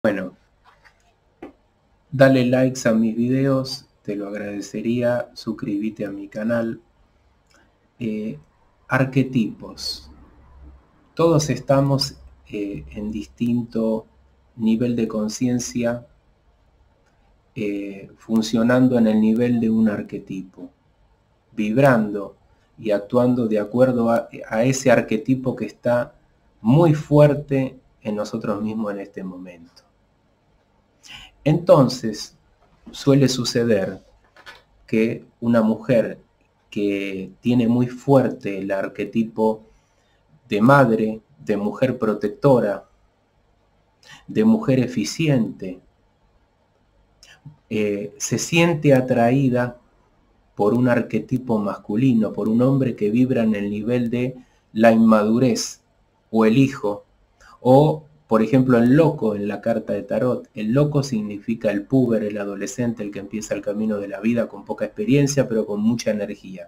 Bueno, dale likes a mis videos, te lo agradecería, suscríbete a mi canal. Arquetipos. Todos estamos en distinto nivel de conciencia, funcionando en el nivel de un arquetipo, vibrando y actuando de acuerdo a ese arquetipo que está muy fuerte en nosotros mismos en este momento. Entonces, suele suceder que una mujer que tiene muy fuerte el arquetipo de madre, de mujer protectora, de mujer eficiente, se siente atraída por un arquetipo masculino, por un hombre que vibra en el nivel de la inmadurez, o el hijo, o por ejemplo el loco en la carta de tarot. El loco significa el puber, el adolescente, el que empieza el camino de la vida con poca experiencia pero con mucha energía.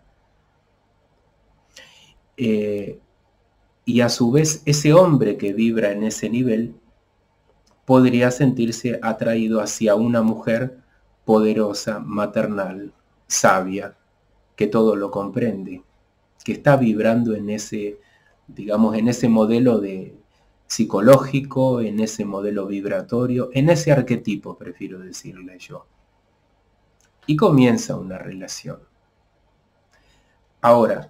Y a su vez ese hombre que vibra en ese nivel podría sentirse atraído hacia una mujer poderosa, maternal, sabia, que todo lo comprende, que está vibrando en ese, digamos, en ese modelo de psicológico, en ese modelo vibratorio, en ese arquetipo, prefiero decirle yo. Y comienza una relación. Ahora,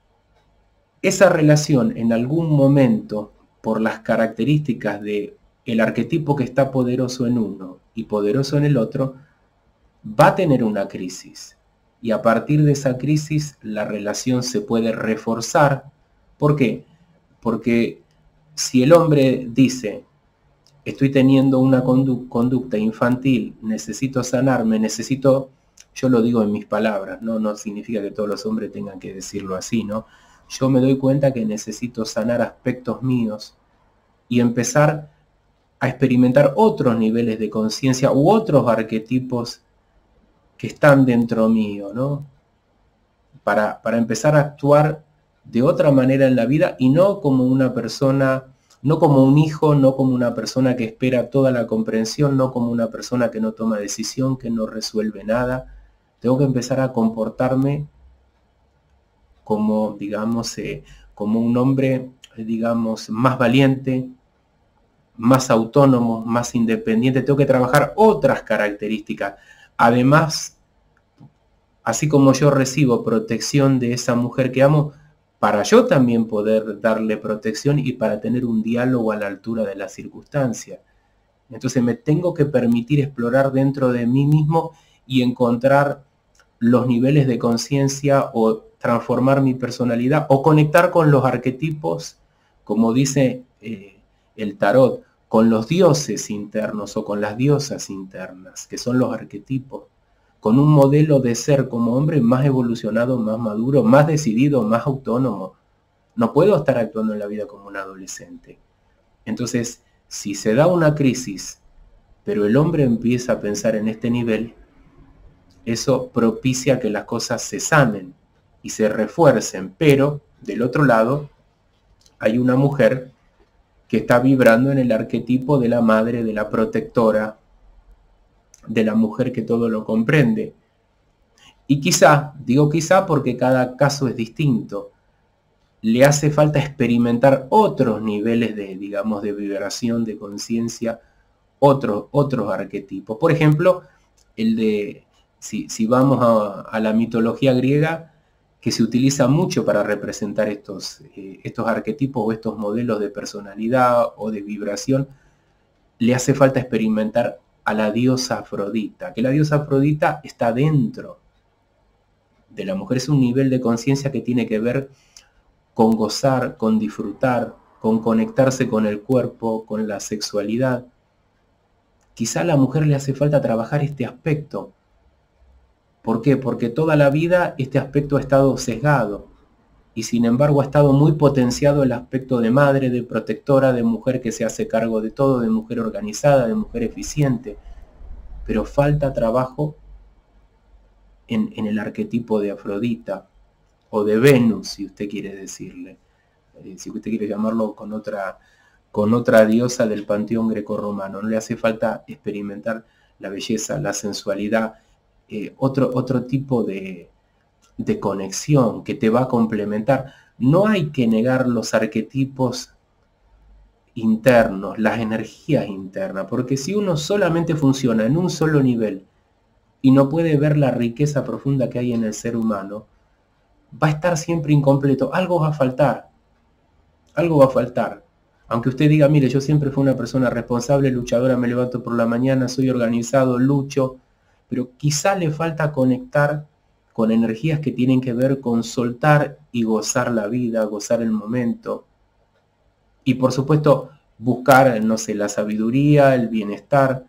esa relación en algún momento, por las características de el arquetipo que está poderoso en uno y poderoso en el otro, va a tener una crisis. Y a partir de esa crisis, la relación se puede reforzar. ¿Por qué? Porque si el hombre dice, estoy teniendo una conducta infantil, necesito sanarme, necesito, yo lo digo en mis palabras, no significa que todos los hombres tengan que decirlo así, ¿no? Yo me doy cuenta que necesito sanar aspectos míos y empezar a experimentar otros niveles de conciencia u otros arquetipos que están dentro mío, ¿no? Para empezar a actuar de otra manera en la vida y no como una persona, no como un hijo, no como una persona que espera toda la comprensión, no como una persona que no toma decisión, que no resuelve nada. Tengo que empezar a comportarme como, digamos, como un hombre, digamos, más valiente, más autónomo, más independiente. Tengo que trabajar otras características. Además, así como yo recibo protección de esa mujer que amo, para yo también poder darle protección y para tener un diálogo a la altura de las circunstancias. Entonces me tengo que permitir explorar dentro de mí mismo y encontrar los niveles de conciencia o transformar mi personalidad o conectar con los arquetipos, como dice el tarot, con los dioses internos o con las diosas internas, que son los arquetipos, con un modelo de ser como hombre más evolucionado, más maduro, más decidido, más autónomo. No puedo estar actuando en la vida como un adolescente. Entonces, si se da una crisis, pero el hombre empieza a pensar en este nivel, eso propicia que las cosas se sanen y se refuercen. Pero, del otro lado, hay una mujer que está vibrando en el arquetipo de la madre, de la protectora, de la mujer que todo lo comprende. Y quizá, digo quizá porque cada caso es distinto, le hace falta experimentar otros niveles de, digamos, de vibración, de conciencia, otros arquetipos. Por ejemplo, el de, si vamos a la mitología griega, que se utiliza mucho para representar estos arquetipos o estos modelos de personalidad o de vibración, le hace falta experimentar a la diosa Afrodita, que la diosa Afrodita está dentro de la mujer, es un nivel de conciencia que tiene que ver con gozar, con disfrutar, con conectarse con el cuerpo, con la sexualidad. Quizá a la mujer le hace falta trabajar este aspecto. ¿Por qué? Porque toda la vida este aspecto ha estado sesgado y sin embargo ha estado muy potenciado el aspecto de madre, de protectora, de mujer que se hace cargo de todo, de mujer organizada, de mujer eficiente. Pero falta trabajo en el arquetipo de Afrodita o de Venus, si usted quiere decirle, si usted quiere llamarlo con con otra diosa del panteón grecorromano. No le hace falta experimentar la belleza, la sensualidad, otro tipo de conexión que te va a complementar. No hay que negar los arquetipos internos, las energías internas, porque si uno solamente funciona en un solo nivel y no puede ver la riqueza profunda que hay en el ser humano, va a estar siempre incompleto. Algo va a faltar, algo va a faltar. Aunque usted diga, mire, yo siempre fui una persona responsable, luchadora, me levanto por la mañana, soy organizado, lucho, pero quizá le falta conectar con energías que tienen que ver con soltar y gozar la vida, gozar el momento. Y por supuesto, buscar, no sé, la sabiduría, el bienestar,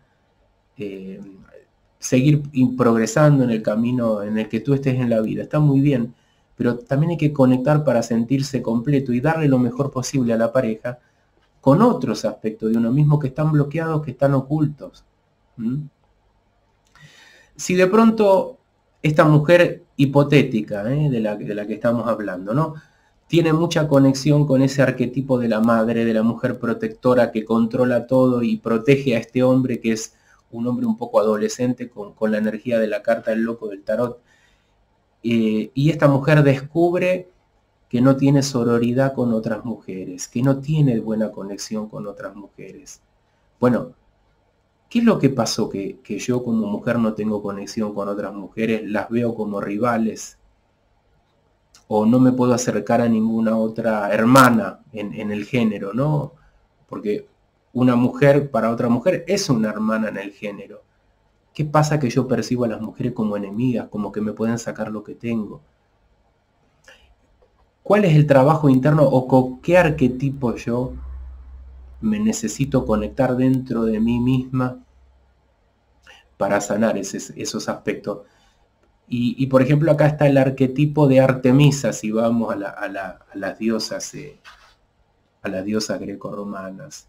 seguir progresando en el camino en el que tú estés en la vida. Está muy bien, pero también hay que conectar para sentirse completo y darle lo mejor posible a la pareja con otros aspectos de uno mismo que están bloqueados, que están ocultos. Si de pronto esta mujer hipotética, de la que estamos hablando, ¿no?, tiene mucha conexión con ese arquetipo de la madre, de la mujer protectora que controla todo y protege a este hombre que es un hombre un poco adolescente con la energía de la carta del loco del tarot. Y esta mujer descubre que no tiene sororidad con otras mujeres, que no tiene buena conexión con otras mujeres. Bueno, ¿qué es lo que pasó? Que yo como mujer no tengo conexión con otras mujeres, las veo como rivales, o no me puedo acercar a ninguna otra hermana en el género, ¿no? Porque una mujer para otra mujer es una hermana en el género. ¿Qué pasa que yo percibo a las mujeres como enemigas, como que me pueden sacar lo que tengo? ¿Cuál es el trabajo interno o con qué arquetipo yo me necesito conectar dentro de mí misma para sanar esos aspectos? Y por ejemplo, acá está el arquetipo de Artemisa, si vamos a las diosas grecorromanas.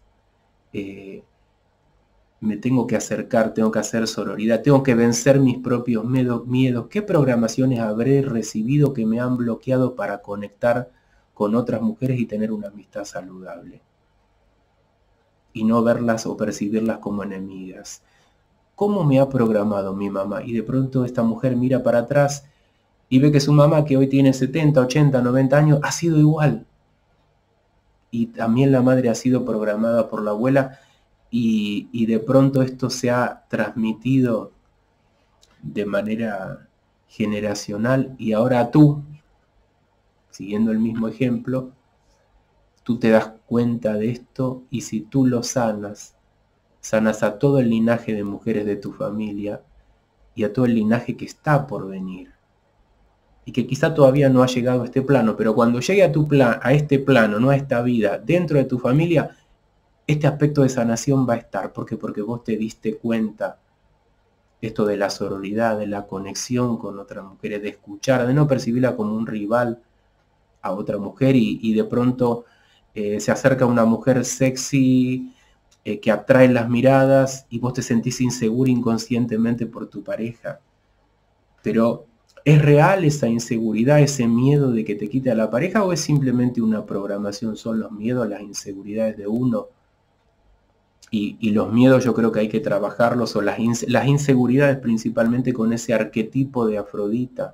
Me tengo que acercar, tengo que hacer sororidad, tengo que vencer mis propios miedos. ¿Qué programaciones habré recibido que me han bloqueado para conectar con otras mujeres y tener una amistad saludable? Y no verlas o percibirlas como enemigas. ¿Cómo me ha programado mi mamá? Y de pronto esta mujer mira para atrás y ve que su mamá, que hoy tiene 70, 80, 90 años, ha sido igual. Y también la madre ha sido programada por la abuela y de pronto esto se ha transmitido de manera generacional y ahora tú, siguiendo el mismo ejemplo, tú te das cuenta de esto y si tú lo sanas a todo el linaje de mujeres de tu familia y a todo el linaje que está por venir y que quizá todavía no ha llegado a este plano, pero cuando llegue a este plano, no a esta vida, dentro de tu familia, este aspecto de sanación va a estar. ¿Por qué? Porque vos te diste cuenta esto de la sororidad, de la conexión con otras mujeres, de escuchar, de no percibirla como un rival a otra mujer y de pronto se acerca una mujer sexy que atrae las miradas y vos te sentís inseguro inconscientemente por tu pareja. Pero ¿es real esa inseguridad, ese miedo de que te quite a la pareja o es simplemente una programación? Son los miedos, las inseguridades de uno. Y los miedos yo creo que hay que trabajarlos, o las inseguridades principalmente con ese arquetipo de Afrodita.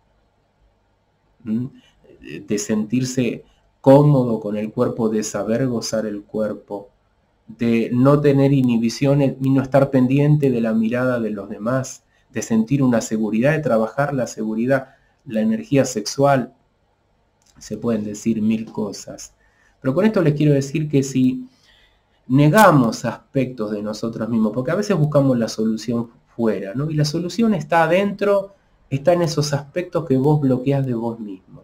De sentirse cómodo con el cuerpo, de saber gozar el cuerpo, de no tener inhibiciones y no estar pendiente de la mirada de los demás, de sentir una seguridad, de trabajar la seguridad, la energía sexual. Se pueden decir mil cosas. Pero con esto les quiero decir que si negamos aspectos de nosotros mismos, porque a veces buscamos la solución fuera, ¿no? Y la solución está adentro, está en esos aspectos que vos bloqueás de vos mismo.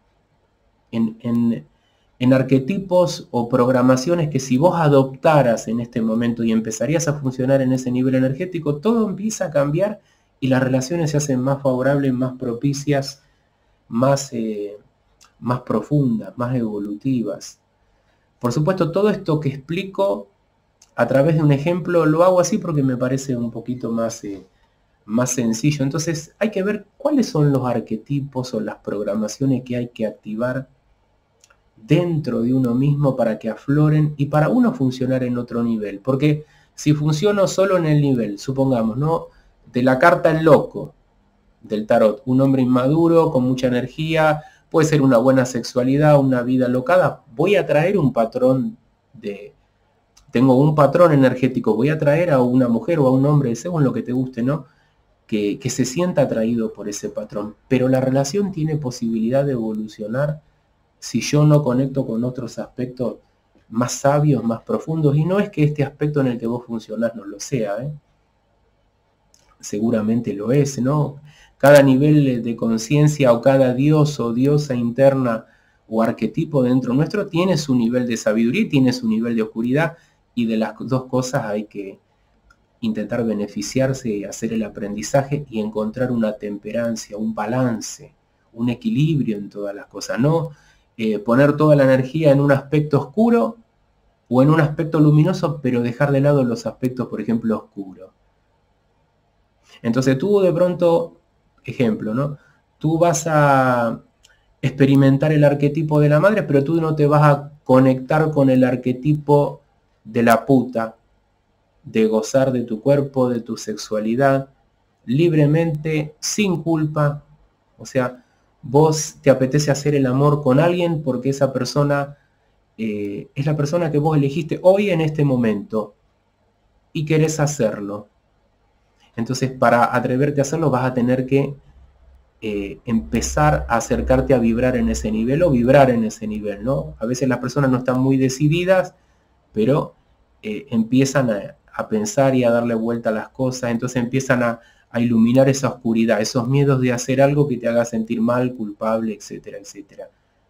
En arquetipos o programaciones que si vos adoptaras en este momento y empezarías a funcionar en ese nivel energético, todo empieza a cambiar y las relaciones se hacen más favorables, más propicias, más profundas, más evolutivas. Por supuesto, todo esto que explico a través de un ejemplo lo hago así porque me parece un poquito más sencillo. Entonces hay que ver cuáles son los arquetipos o las programaciones que hay que activar dentro de uno mismo para que afloren y para uno funcionar en otro nivel. Porque si funciono solo en el nivel, supongamos, ¿no?, de la carta El Loco del tarot, un hombre inmaduro, con mucha energía, puede ser una buena sexualidad, una vida alocada, voy a traer un patrón tengo un patrón energético, voy a traer a una mujer o a un hombre, según lo que te guste, ¿no?, que se sienta atraído por ese patrón. Pero la relación tiene posibilidad de evolucionar si yo no conecto con otros aspectos más sabios, más profundos. Y no es que este aspecto en el que vos funcionás no lo sea, seguramente lo es, ¿no? Cada nivel de conciencia o cada dios o diosa interna o arquetipo dentro nuestro tiene su nivel de sabiduría y tiene su nivel de oscuridad, y de las dos cosas hay que intentar beneficiarse y hacer el aprendizaje y encontrar una temperancia, un balance, un equilibrio en todas las cosas, no poner toda la energía en un aspecto oscuro o en un aspecto luminoso, pero dejar de lado los aspectos, por ejemplo, oscuros. Entonces tú de pronto, ejemplo, ¿no?, tú vas a experimentar el arquetipo de la madre, pero tú no te vas a conectar con el arquetipo de la puta, de gozar de tu cuerpo, de tu sexualidad, libremente, sin culpa. O sea, vos te apetece hacer el amor con alguien porque esa persona es la persona que vos elegiste hoy en este momento y querés hacerlo. Entonces, para atreverte a hacerlo vas a tener que empezar a acercarte a vibrar en ese nivel o vibrar en ese nivel, ¿no? A veces las personas no están muy decididas, pero empiezan a pensar y a darle vuelta a las cosas, entonces empiezan a iluminar esa oscuridad, esos miedos de hacer algo que te haga sentir mal, culpable, etcétera, etcétera.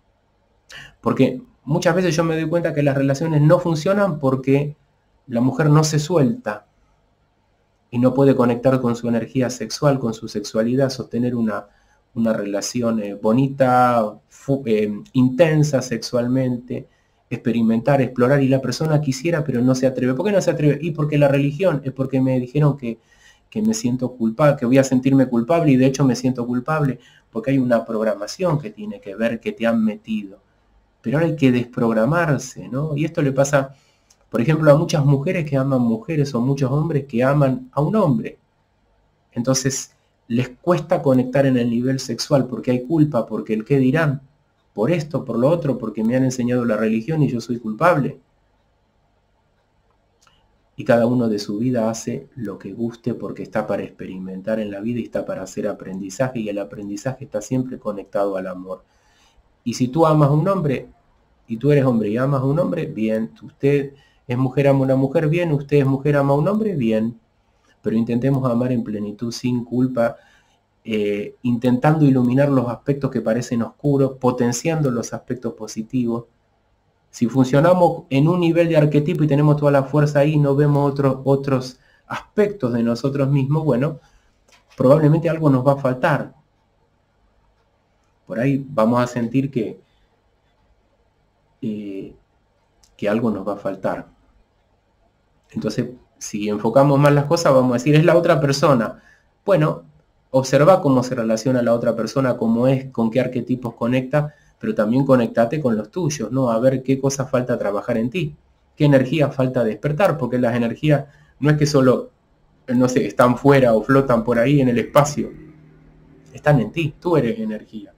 Porque muchas veces yo me doy cuenta que las relaciones no funcionan porque la mujer no se suelta y no puede conectar con su energía sexual, con su sexualidad, sostener una relación bonita, intensa sexualmente, experimentar, explorar, y la persona quisiera pero no se atreve. ¿Por qué no se atreve? Y porque la religión, es porque me dijeron que me siento culpable, que voy a sentirme culpable, y de hecho me siento culpable, porque hay una programación que tiene que ver, que te han metido. Pero ahora hay que desprogramarse, ¿no? Y esto le pasa, por ejemplo, a muchas mujeres que aman mujeres o muchos hombres que aman a un hombre. Entonces les cuesta conectar en el nivel sexual porque hay culpa, porque el qué dirán, por esto, por lo otro, porque me han enseñado la religión y yo soy culpable. Y cada uno de su vida hace lo que guste porque está para experimentar en la vida y está para hacer aprendizaje, y el aprendizaje está siempre conectado al amor. Y si tú amas a un hombre y tú eres hombre y amas a un hombre, bien. Usted es mujer, ama a una mujer, bien. Usted es mujer, ama a un hombre, bien. Pero intentemos amar en plenitud, sin culpa, intentando iluminar los aspectos que parecen oscuros, potenciando los aspectos positivos. Si funcionamos en un nivel de arquetipo y tenemos toda la fuerza ahí y no vemos otros aspectos de nosotros mismos, bueno, probablemente algo nos va a faltar. Por ahí vamos a sentir que algo nos va a faltar. Entonces, si enfocamos más las cosas, vamos a decir, es la otra persona. Bueno, observa cómo se relaciona la otra persona, cómo es, con qué arquetipos conecta, pero también conectate con los tuyos, ¿no? A ver qué cosa falta trabajar en ti, qué energía falta despertar, porque las energías no es que solo, no sé, están fuera o flotan por ahí en el espacio, están en ti, tú eres energía.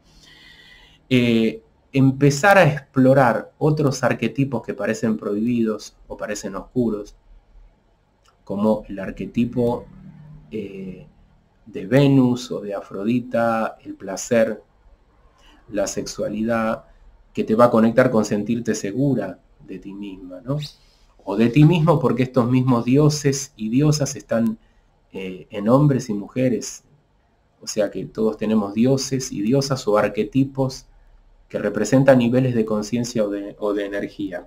Empezar a explorar otros arquetipos que parecen prohibidos o parecen oscuros, como el arquetipo de Venus o de Afrodita, el placer, la sexualidad, que te va a conectar con sentirte segura de ti misma, ¿no? O de ti mismo, porque estos mismos dioses y diosas están en hombres y mujeres. O sea que todos tenemos dioses y diosas o arquetipos que representan niveles de conciencia o de energía.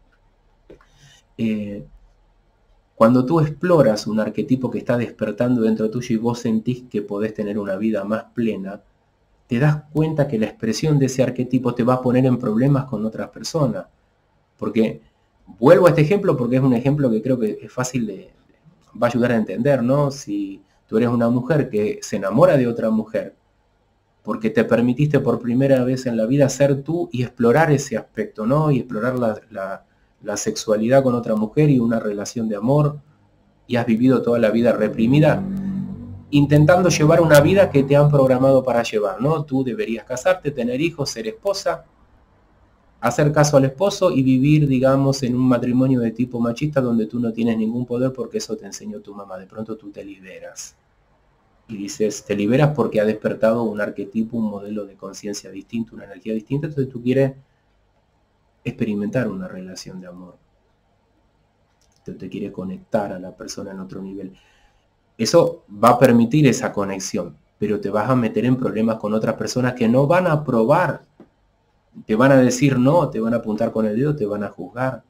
Cuando tú exploras un arquetipo que está despertando dentro tuyo y vos sentís que podés tener una vida más plena, te das cuenta que la expresión de ese arquetipo te va a poner en problemas con otras personas. Porque, vuelvo a este ejemplo porque es un ejemplo que creo que es fácil va a ayudar a entender, ¿no? Si tú eres una mujer que se enamora de otra mujer porque te permitiste por primera vez en la vida ser tú y explorar ese aspecto, ¿no? Y explorar la sexualidad con otra mujer y una relación de amor, y has vivido toda la vida reprimida, intentando llevar una vida que te han programado para llevar, ¿no? Tú deberías casarte, tener hijos, ser esposa, hacer caso al esposo y vivir, digamos, en un matrimonio de tipo machista donde tú no tienes ningún poder porque eso te enseñó tu mamá. De pronto tú te liberas. Y dices, te liberas porque ha despertado un arquetipo, un modelo de conciencia distinto, una energía distinta, entonces tú quieres experimentar una relación de amor. Tú te quieres conectar a la persona en otro nivel. Eso va a permitir esa conexión, pero te vas a meter en problemas con otras personas que no van a aprobar. Te van a decir no, te van a apuntar con el dedo, te van a juzgar.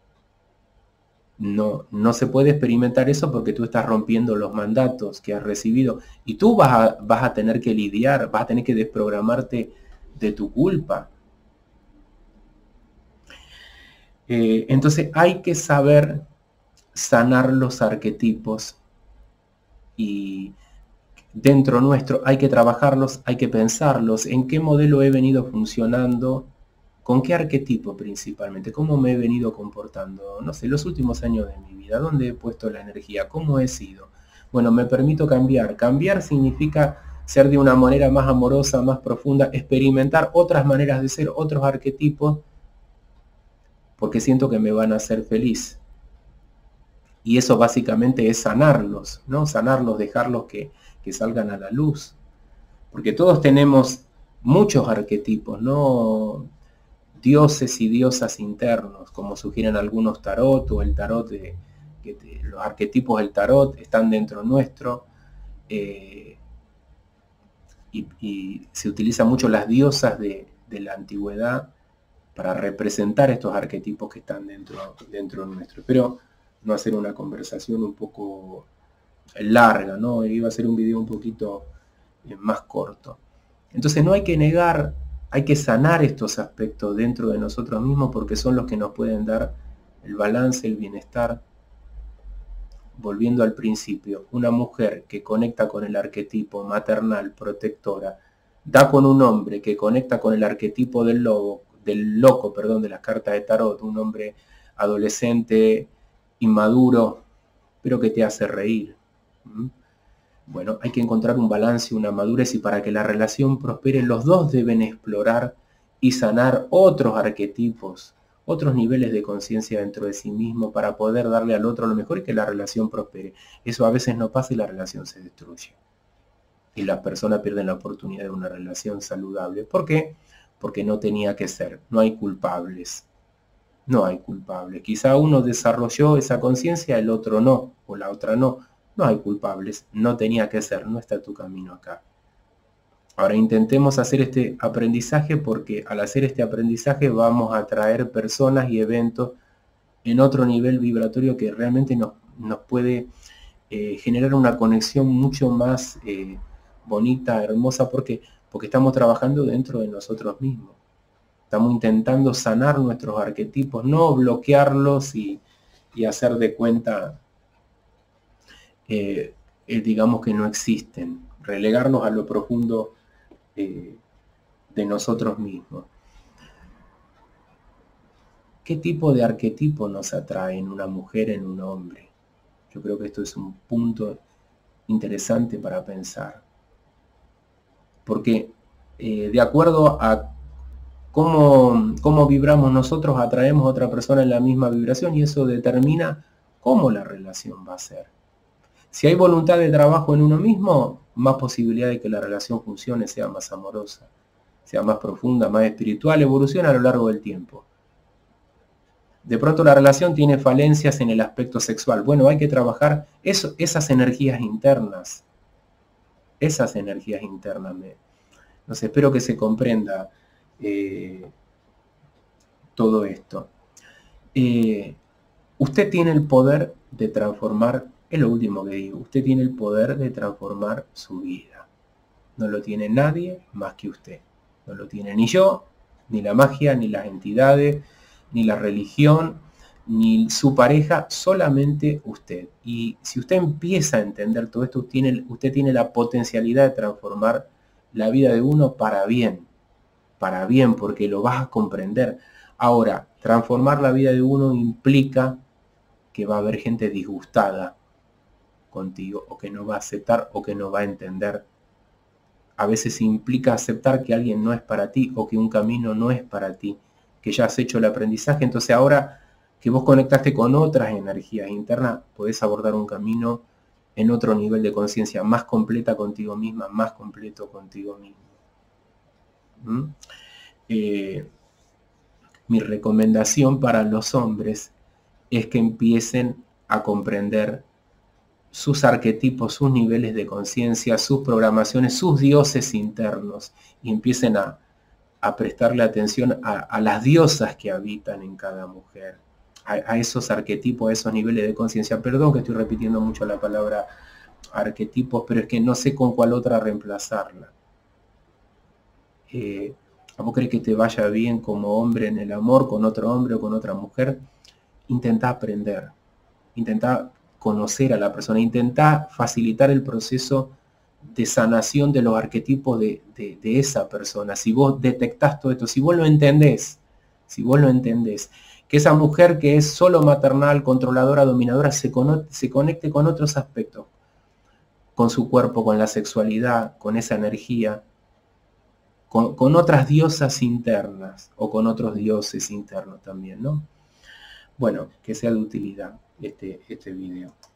No se puede experimentar eso porque tú estás rompiendo los mandatos que has recibido y tú vas a tener que lidiar, vas a tener que desprogramarte de tu culpa. Entonces hay que saber sanar los arquetipos y dentro nuestro hay que trabajarlos, hay que pensarlos, en qué modelo he venido funcionando, con qué arquetipo principalmente, cómo me he venido comportando, no sé, los últimos años de mi vida, dónde he puesto la energía, cómo he sido. Bueno, me permito cambiar. Cambiar significa ser de una manera más amorosa, más profunda, experimentar otras maneras de ser, otros arquetipos, porque siento que me van a hacer feliz. Y eso básicamente es sanarlos, ¿no? Sanarlos, dejarlos que salgan a la luz. Porque todos tenemos muchos arquetipos, ¿no? Dioses y diosas internos, como sugieren algunos tarot, o el tarot, los arquetipos del tarot están dentro nuestro. Y se utilizan mucho las diosas de la antigüedad para representar estos arquetipos que están dentro nuestro. Pero no hacer una conversación un poco larga, ¿no? Iba a ser un video un poquito más corto. Entonces no hay que negar, hay que sanar estos aspectos dentro de nosotros mismos porque son los que nos pueden dar el balance, el bienestar. Volviendo al principio, una mujer que conecta con el arquetipo maternal, protectora, da con un hombre que conecta con el arquetipo del loco, de las cartas de tarot, un hombre adolescente, inmaduro, pero que te hace reír. Bueno, hay que encontrar un balance, una madurez, y para que la relación prospere, los dos deben explorar y sanar otros arquetipos, otros niveles de conciencia dentro de sí mismo para poder darle al otro lo mejor y que la relación prospere. Eso a veces no pasa y la relación se destruye. Y las personas pierden la oportunidad de una relación saludable. ¿Por qué? Porque no tenía que ser. No hay culpables. No hay culpables. Quizá uno desarrolló esa conciencia, el otro no, o la otra no. No hay culpables. No tenía que ser. No está tu camino acá. Ahora intentemos hacer este aprendizaje porque al hacer este aprendizaje vamos a traer personas y eventos en otro nivel vibratorio que realmente nos puede generar una conexión mucho más bonita, hermosa, porque estamos trabajando dentro de nosotros mismos. Estamos intentando sanar nuestros arquetipos, no bloquearlos y hacer de cuenta, digamos que no existen, relegarlos a lo profundo de nosotros mismos. ¿Qué tipo de arquetipo nos atrae en una mujer, en un hombre? Yo creo que esto es un punto interesante para pensar. Porque de acuerdo a cómo vibramos nosotros, atraemos a otra persona en la misma vibración y eso determina cómo la relación va a ser. Si hay voluntad de trabajo en uno mismo, más posibilidad de que la relación funcione, sea más amorosa, sea más profunda, más espiritual, evoluciona a lo largo del tiempo. De pronto la relación tiene falencias en el aspecto sexual. Bueno, hay que trabajar esas energías internas. Esas energías internas. No sé, espero que se comprenda todo esto. Usted tiene el poder de transformar, es lo último que digo, usted tiene el poder de transformar su vida. No lo tiene nadie más que usted. No lo tiene ni yo, ni la magia, ni las entidades, ni la religión, ni su pareja, solamente usted. Y si usted empieza a entender todo esto, usted tiene la potencialidad de transformar la vida de uno para bien, porque lo vas a comprender. Ahora, transformar la vida de uno implica que va a haber gente disgustada contigo, o que no va a aceptar, o que no va a entender. A veces implica aceptar que alguien no es para ti, o que un camino no es para ti, que ya has hecho el aprendizaje. Entonces ahora que vos conectaste con otras energías internas, podés abordar un camino en otro nivel de conciencia, más completa contigo misma, más completo contigo mismo. Mi recomendación para los hombres es que empiecen a comprender sus arquetipos, sus niveles de conciencia, sus programaciones, sus dioses internos, y empiecen a prestarle atención a las diosas que habitan en cada mujer, a esos arquetipos, a esos niveles de conciencia. Perdón que estoy repitiendo mucho la palabra arquetipos, pero es que no sé con cuál otra reemplazarla. ¿A vos crees que te vaya bien como hombre en el amor con otro hombre o con otra mujer? Intentá aprender, intentá conocer a la persona, intentá facilitar el proceso de sanación de los arquetipos de esa persona. Si vos detectás todo esto, si vos lo entendés, que esa mujer que es solo maternal, controladora, dominadora, se conecte con otros aspectos, con su cuerpo, con la sexualidad, con esa energía, con otras diosas internas, o con otros dioses internos también, ¿no? Bueno, que sea de utilidad este video.